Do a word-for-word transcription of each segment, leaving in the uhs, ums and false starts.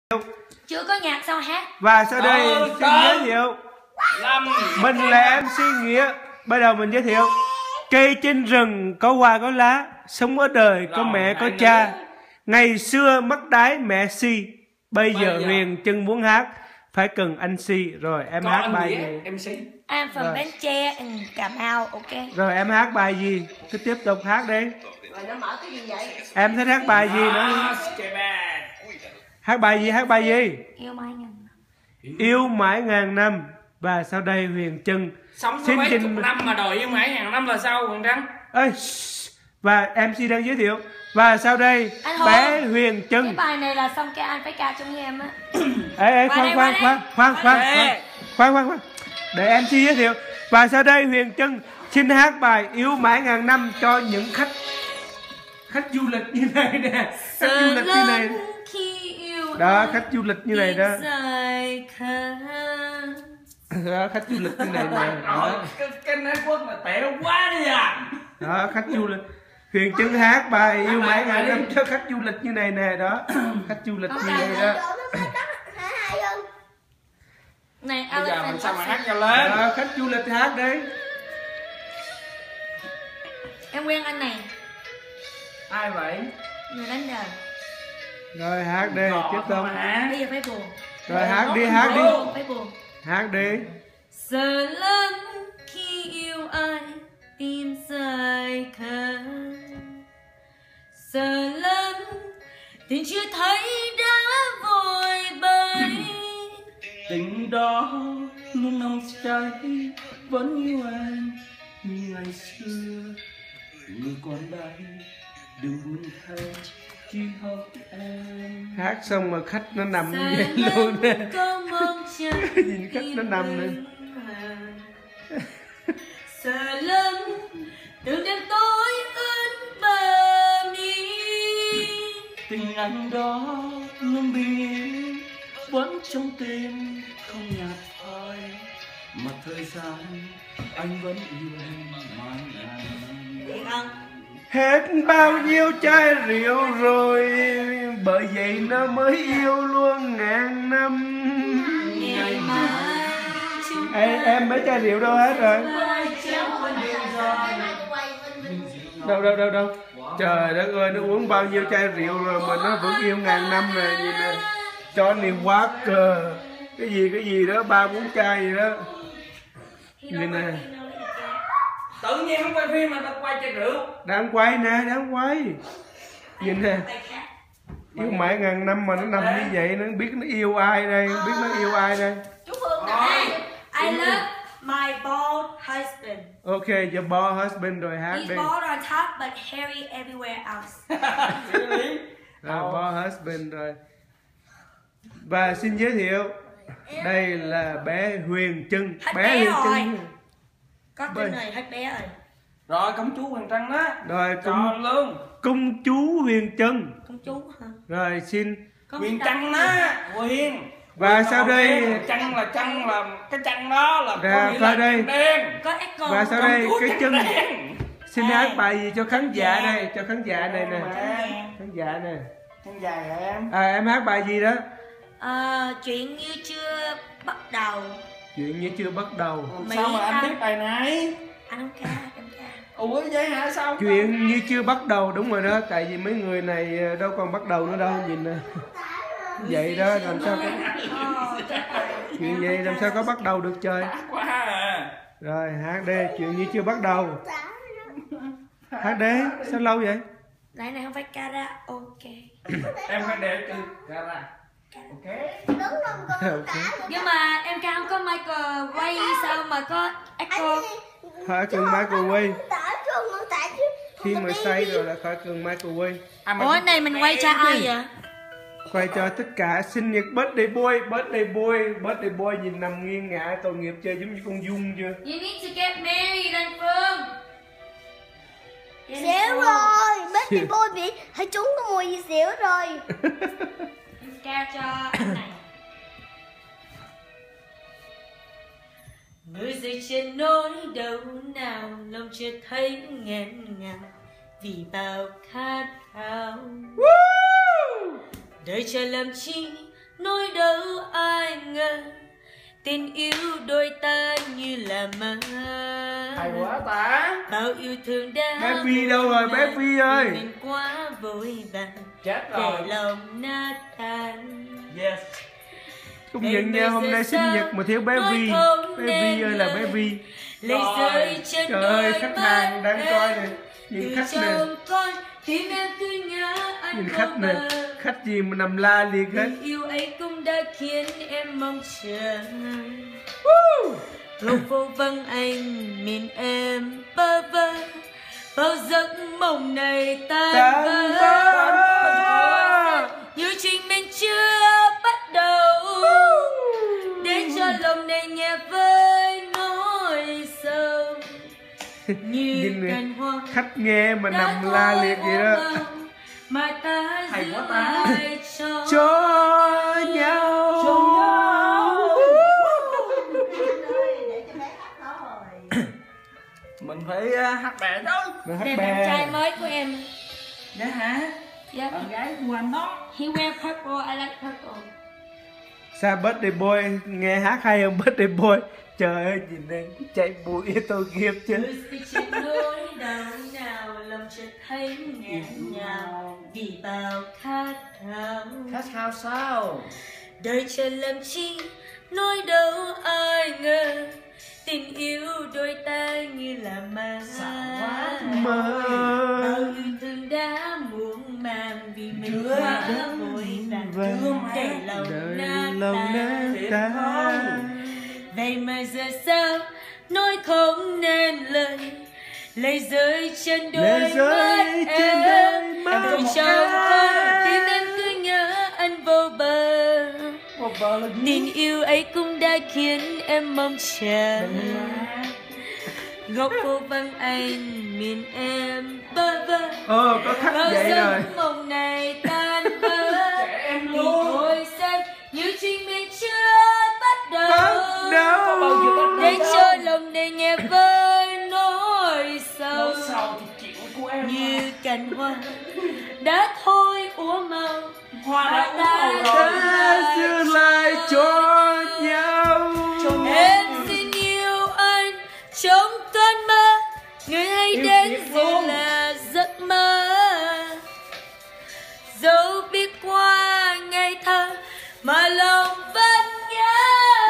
Chưa có nhạc sao hát. Và sau đây ừ, xin giới thiệu Lâm. Mình là em xê Nghĩa. Bắt đầu mình giới thiệu. Cây trên rừng có hoa có lá, sống ở đời có Rồi, mẹ có hai cha. nữa. Ngày xưa mất đái mẹ si, bây Bây giờ giờ. Huyền Trân muốn hát, phải cần anh si. Rồi em Có hát anh bài Nghĩa, gì? em xê. I'm from Rồi. Bến Tre, and Cà Mau, ok. Rồi em hát bài gì? Cứ tiếp tục hát đi. Rồi nó mở cái gì vậy? Em thích hát bài gì nữa? À, Skibad. Hát bài gì? Hát bài gì? Yêu mai ngàn. Yêu mãi ngàn năm. Và sau đây Huyền Trân Sống có xin mấy trình- chục năm mà đòi yêu mãi ngàn năm là sao Huyền Trân? ơi và em xê đang giới thiệu. Và sau đây Anh Hùng. bé Huyền Cái Trân. bài này là xong cái anh phải ca chung với em á. Ê, ê, Qua khoan đây, khoan qua khoan đây. khoan Qua khoan đây. khoan khoan khoan khoan để em xê giới thiệu. Và sau đây Huyền Trân xin hát bài Yêu mãi ngàn năm cho những khách khách du lịch như này nè, khách du lịch như này Khi yêu đó, ai, khách du lịch như này đó, biết dài khờ. đó khách du lịch như này nè Rồi, đó, cái, cái nói quốc là tệ quá đi à. đó khách du lịch. Huyền Trân hát bài Yêu Hát mãi bài ngàn đi. năm cho khách du lịch như này nè đó, khách du lịch như này đó. Này Bây giờ Elephant mình sao mà Oxy. hát cho lên. Đó, khách du lịch hát đi. Em quen anh này, Ai vậy? người đánh đờn. Rồi hát đi, Gọt tiếp tục. mà hả? Bây giờ phải buồn. Rồi hát đi, hát đi, Phải buồn. hát đi. Sợ lắm khi yêu ai tim rời khờ. Sợ lắm tình chưa thấy đã vội bay. Tình đó luôn nồng cháy, vẫn yêu em như ngày xưa. Người còn đây đừng buồn thay, chỉ học em. Hát xong mà khách nó nằm như Sợ vậy luôn lắm nè. có mong chờ Nhìn khách nó nằm nè. Sợ lắm từng đêm tối ướt bờ mi. Tình anh đó luôn bình yên, vẫn trong tim không nhạt phai. Mà thời gian anh vẫn yêu em mãi ngàn năm. Thiệt không? Hết bao nhiêu chai rượu rồi, bởi vậy nó mới yêu luôn ngàn năm. Ngày mai chúng Ê, em mấy chai rượu đâu hết rồi? Đâu đâu đâu đâu. Trời đất ơi, nó uống bao nhiêu chai rượu rồi mà nó vẫn yêu ngàn năm rồi. Nhìn nè, Johnny Walker, cái gì cái gì đó, ba bốn chai gì đó. Nhìn nè, Tự nhiên không quay phim mà tao quay chai rượu. đang quay nè, đang quay. Nhìn nè, yêu mãi ngàn năm mà nó nằm như vậy, nó không biết nó yêu ai đây, không biết nó yêu ai đây. Chú Phương nè. I love my bald husband. Ok, your boy husband rồi hát He's đi. bald on top but hairy everywhere else. Rồi, boy husband rồi. Và xin giới thiệu, đây là bé Huyền Trân. Hết Bé bé Huyền rồi. Trân. Có Bên. tin này hết bé rồi. Rồi công chúa Huyền Trân đó. Rồi, Cho công, luôn. công chúa Huyền Trân. Con chú hả? Rồi, xin. Có Huyền biết Trân đâu. đó. Huyền. Và Huyền sau là đây- một cái Trân là Trân là cái Trân đó là Ra, có nghĩa qua là đây. Trân đen. Có echo. Và sau Công đây, chúa cái Trân chân. đen. Xin Ê. hát bài gì cho khán giả Dạ. này, cho khán giả này nè. Dạ. Khán giả nè. Trân dài hả em? À, em hát bài gì đó? Ờ, chuyện như chưa bắt đầu. Chuyện như chưa bắt đầu. Mỹ Sao mà anh Anh. biết bài này? Anh không ca, em ca. Ủa vậy hả? Sao? Chuyện như chưa bắt đầu, đúng rồi đó. Tại vì mấy người này đâu còn bắt đầu nữa đâu. Nhìn nè. Vậy đó, làm sao có... Ờ, chết rồi. Chuyện vậy làm sao có bắt đầu được trời. Ác quá à. Rồi hát đi, chuyện như chưa bắt đầu. Hát đi, sao lâu vậy? Này này không phải karaoke. Em phải để chữ gara. Ok. Ok. Nhưng mà em ca không có Michael quay sao mà có echo. Khỏi cần microwave. Khi mà say rồi là khỏi cần microwave. À, mà Ủa này mình quay cho ai vậy? Quay cho tất cả sinh nhật birthday boy, birthday boy, birthday boy nhìn nằm nghiêng ngã tội nghiệp chơi giống như con Dung chưa? You need to get married anh Phương. Xỉu rồi, Betty Boy bị hơi trúng cái mùi gì xỉu rồi. Em ca cho anh này. Người dậy trên nỗi đau nào, lòng chưa thấy nghẹn ngào vì bao khát khao. Đời chờ làm chi nỗi đâu ai ngờ tình yêu đôi ta như là mơ. Hay quá ta. Bao yêu thương đã Bé Phi đâu rồi bé Phi ơi? mình quá vội vàng Chết rồi. để lòng nát tan. Yes. Công nhận nha, hôm nay sinh nhật mà thiếu bé Vi. Bé Vi ơi là bé Vi. Lấy rơi trên Trời đôi ơi, khách hàng đang coi nè. Nhìn từ khách nè. trong con tim em cứ nhớ anh Nhìn vô khách nè. bờ. Khách gì mà nằm la liệt hết. Tình yêu ấy cũng đã khiến em mong chờ. Lúc vô vắng anh miền em bơ vơ, bao giấc mộng này tan Tan vỡ. vỡ. Như chuyện mình chưa bắt đầu, để cho lòng này nhẹ với nỗi sâu. Như Nhìn nè, cành hoa khách nghe mà đã nằm la liệt vậy đó. thôi mà ta Hay giữ quá ta. lại cho Cho nhau. Cho nhau. Để cho bé hát đó rồi. Mình phải uh, hát bè thôi. Rồi hát Đây bạn bè. trai mới của em. Dạ hả? Yep. Bạn gái của anh đó. He wear purple, I like purple. Sao birthday boy nghe hát hay hơn birthday boy? Trời ơi nhìn đây chạy bụi tôi nghiệp chứ. Người sẽ trên nỗi đau nào lòng chợt thấy nghẹn ngào vì bao khát khao. Khát khao sao? Đời chờ làm chi nỗi đâu ai ngờ tình yêu đôi ta như là ma. Mơ. Bao yêu thương đã muộn màng vì mình Chưa. quá vội vàng Vâng. để lòng Đời nát lòng tan. nát tan. Vậy mà giờ sao nói không nên lời, lấy rơi trên đôi Lệ rơi mắt trên em. đôi mắt Từ trong con tim em cứ nhớ anh vô bờ. Một bờ là Tình yêu ấy cũng đã khiến em mong chờ. Góc phố vắng anh miền em bơ vơ, Ồ có khách bao vậy rồi. giấc mộng này tan vỡ. em Thì luôn. thôi xem như chuyện mình chưa bắt đầu, Bắt đầu. để cho lòng này nhẹ với nỗi sâu. Nỗi sầu thì chuyện của em Như mà. cành hoa đã thôi úa màu, Hoa đã đã uống màu rồi. Ta giữ lại cho nhau. em xin yêu anh trong cơn mơ, người hay Yêu đến thiệt dù luôn. là giấc mơ. Dẫu biết qua ngày thơ mà lòng vẫn nhớ.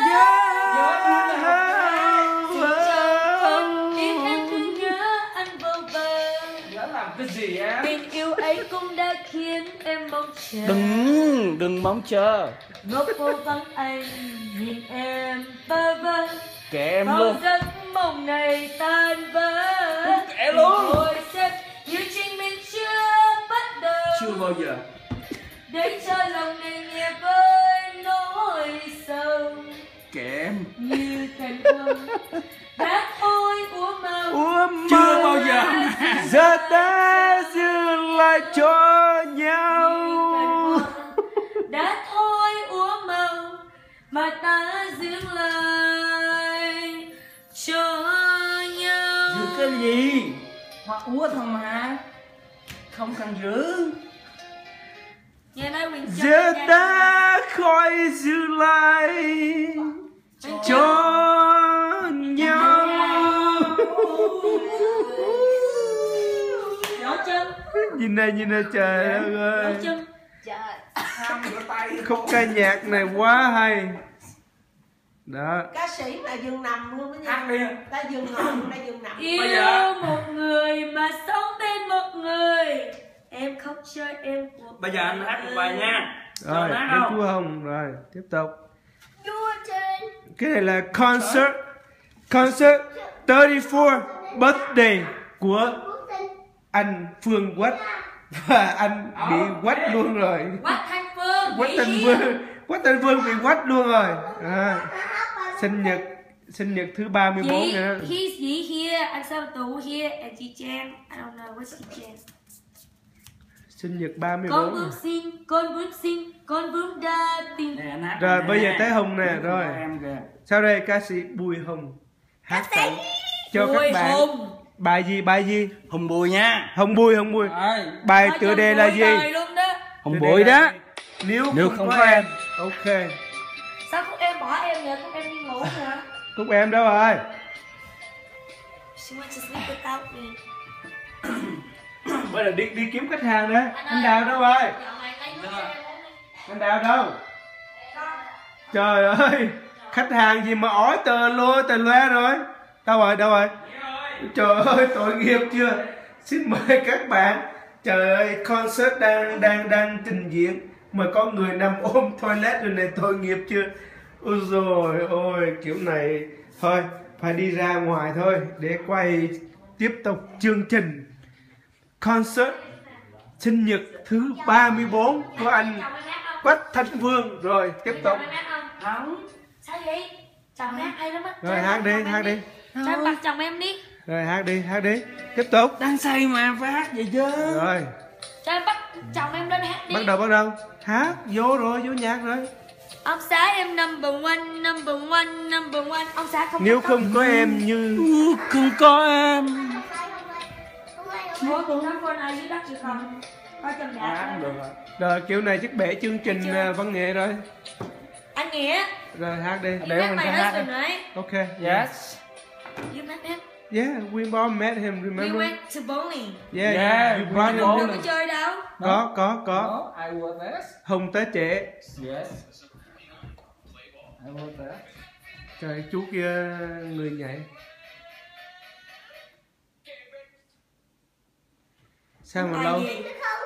Tim em cứ nhớ anh vô bờ. Nhớ làm cái gì á? Tình yêu ấy cũng đã khiến em mong chờ. Đừng, đừng mong chờ. Ngốc phố vắng anh nhìn em bơ vơ, Kệ em bao luôn. giấc mộng này tan vỡ. Kệ luôn. Ngồi xem như chuyện mình chưa bắt đầu, Chưa bao giờ. để cho lòng này nhẹ với nỗi sâu. Kệ em. Như cành hoa đã thôi úa màu, Chưa bao giờ. Giờ ta giữ lại cho nhau. đã thôi úa màu mà ta giữ lại cho nhau. Giữ cái gì? Hoa úa thôi mà. Không cần giữ. Nghe nói Quỳnh Châu Giờ nha. ta khỏi giữ lại cho nhau. Lỗ chân, Nhìn này nhìn này trời đất lỗ ơi. chân. Trời. Ham rửa tay. Khúc ca nhạc này quá hay. Đó. Ca sĩ là giường nằm luôn đó nha. Hát đi. Ta giường nằm, ta giường nằm. Yêu Bây giờ- một người mà sống bên một người, em khóc cho em cuộc Bây giờ anh hát một bài nha. Rồi, Cho hát đến không? chú Hồng rồi, tiếp tục. Vua trên. Cái này là concert concert ba mươi tư birthday của anh Phương Quách và anh bị quách luôn rồi. Quách Thanh Phương, Quách nghỉ Thanh hưu. Vương, Quách Thanh Vương bị quách luôn rồi. À, sinh nhật sinh nhật thứ ba mươi bốn He, nữa. he's he here, anh Sao Tú here, and chị Trang. I don't know what's chị Trang. Sinh nhật ba mươi Con bốn. bướm xin, con bướm xin, con bướm đa tình. Nè, anh hát Rồi nè. bây giờ tới Hùng nè, rồi. Em kìa. Sau đây ca sĩ Bùi Hùng hát tặng cho Bùi các bạn. Hùng. Bài gì bài gì? Hùng Bùi nha. Hồng Bùi Hồng Bùi. Rồi. Bài Nói tựa chung đề là vui gì? đời luôn đó. Hùng Tựa Bùi đề là đó. gì? Nếu, Nếu không, không có, có em. em. Ok. Sao Cúc em bỏ em vậy? Cúc em đi ngủ rồi. Cúc em đâu rồi? She wants to sleep without me. Bây giờ đi đi kiếm khách hàng đó. Anh Đào đâu rồi? Dạo này lấy nước cho em uống đi. Anh Đào đâu? Trời ơi, khách hàng gì mà ói tờ lô tờ loe rồi. Đâu rồi, đâu rồi? Trời ơi, tội nghiệp chưa? Xin mời các bạn. Trời ơi, concert đang đang đang trình diễn mà có người nằm ôm toilet rồi này, tội nghiệp chưa? Ôi rồi ôi, kiểu này thôi phải đi ra ngoài thôi để quay tiếp tục chương trình concert sinh nhật thứ ba mươi bốn của anh Quách Thanh Vương. Rồi tiếp tục. Không. Sao vậy? Chồng hát hay lắm á. Rồi hát đi, hát đi. Cho em bắt chồng em đi. Rồi hát đi, hát đi. Tiếp tục. Đang say mà phải hát vậy chứ. Rồi, Cho em bắt chồng em lên hát đi. bắt đầu bắt đầu. Hát vô rồi, vô nhạc rồi. Ông xã em number one, number one, number one. Ông xã không Nếu có không có em như Không có em. Ủa, tụi nó con ai dưới đất chị không? Coi chồng đã. Hát được rồi. rồi kiểu này chắc bể chương trình à, văn nghệ rồi. Anh Nghĩa. Rồi hát đi. You Để met mình my sẽ hát husband, đi. right? Ok. Yes. You met him? Yeah, we both met him, We remember? went to bowling. Yeah, Yeah, you we brought him. both. Đừng didn't có you? chơi đâu. Có, có, có. No, I was there. Hùng tới trễ. Yes. I was there. Trời, chú kia người nhảy. Sao mà Bài lâu? gì?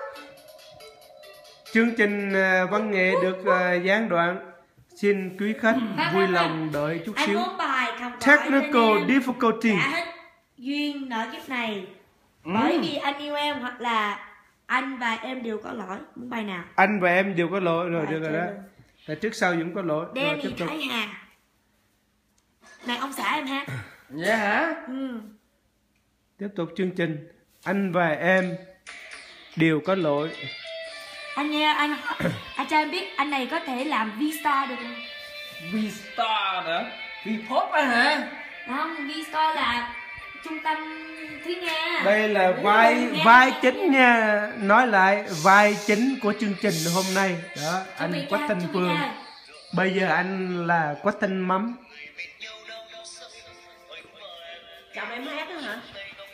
Chương trình à, văn nghệ được à, gián đoạn. Xin quý khách vui lòng đợi chút Anh xíu. muốn bài không có Technical difficulty. đã hết duyên nợ kiếp này. Bởi vì anh yêu em hoặc là anh và em đều có lỗi. Muốn bài nào? Anh và em đều có lỗi rồi, Bài được rồi chơi đó. luôn. Là trước sau vẫn có lỗi. Rồi Danny tiếp tục. Thái Hà. Này ông xã em hát. Dạ hả? Ừ. Tiếp tục chương trình. Anh và em đều có lỗi. Anh nghe anh anh cho em biết anh này có thể làm V-Star được không? V-Star nữa. V-Pop á hả? Không, V-Star là trung tâm thúy Nga. Đây là vai vai chính nha. Nói lại vai chính của chương trình hôm nay. Đó, Chuẩn bị anh Quách ca, Thanh chuẩn bị Phương. ca. Bây giờ anh là Quách Thanh Mắm. Chồng em hát đó hả?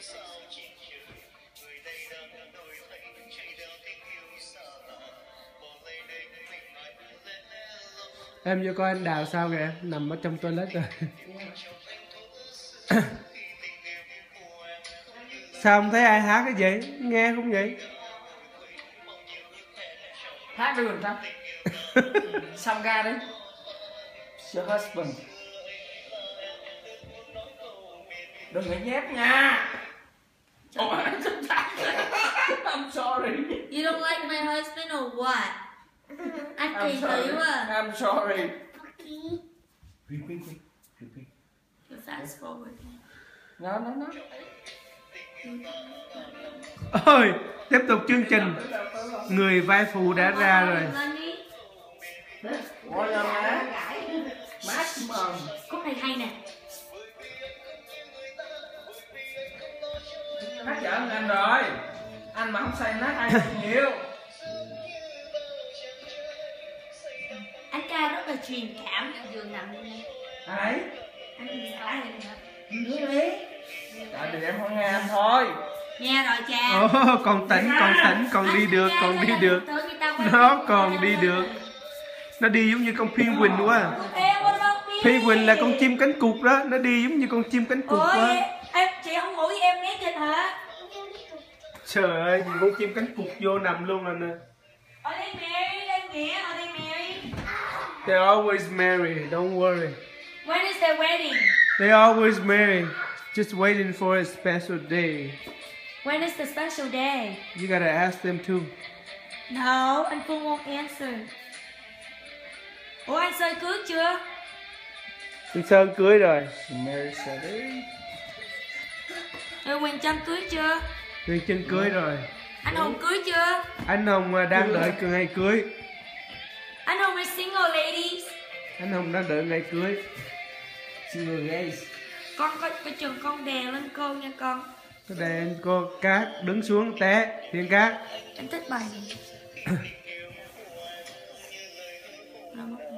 Em vô coi anh Đào sao kìa, nằm ở trong toilet rồi. Sao không thấy ai hát cái gì? Nghe không vậy? Hát đi mình sao? Xong ra đi. Your husband. Đừng có nhép nha. Oh, I'm sorry. You don't like my husband or what? Anh I'm kỳ sorry. tử à. I'm sorry. You fast forward. Nó nó nó. Ôi, tiếp tục chương trình. Người vai phụ đã ra rồi. Lên đi. Ngồi lên má. Maximum. Khúc này hay nè. Hát giỡn anh rồi. Anh mà không say nát ai hơn nhiều. Anh ca rất là truyền cảm ở giường nằm luôn nha. Ai? Anh nhìn rõ rồi nè. Nói đi. Tại vì em không nghe anh thôi. Nghe rồi cha. Ồ, còn tỉnh, còn tỉnh, còn đi được, còn đi được. Nó còn đi được. Nó đi giống như con penguin quá. Penguin là con chim cánh cụt đó. Nó đi giống như con chim cánh cụt Ủa quá. vậy? Em, chị không ngủ với em né thịt hả? Trời ơi, nhìn con chim cánh cụt vô nằm luôn rồi nè. Ở đây Mary, đây Nghĩa, ở đây Mary. They're always married, don't worry. When is their wedding? They're always married. Just waiting for a special day. When is the special day? You gotta ask them too. No, anh Phương won't answer. Ủa anh Sơn cưới chưa? Anh Sơn cưới rồi. Mary said it. Rồi Quỳnh Trâm cưới chưa? Huyền Trân cưới rồi. Anh Hùng cưới chưa? Anh Hồng à, đang đợi ngày cưới. Anh Hùng is single ladies. Anh Hồng đang đợi ngày cưới. Single gays. Con có cái chừng con đè lên cô nha con. Cái đèn cô Cát đứng xuống té. Thiên Cát. Em thích bài này. lắm á.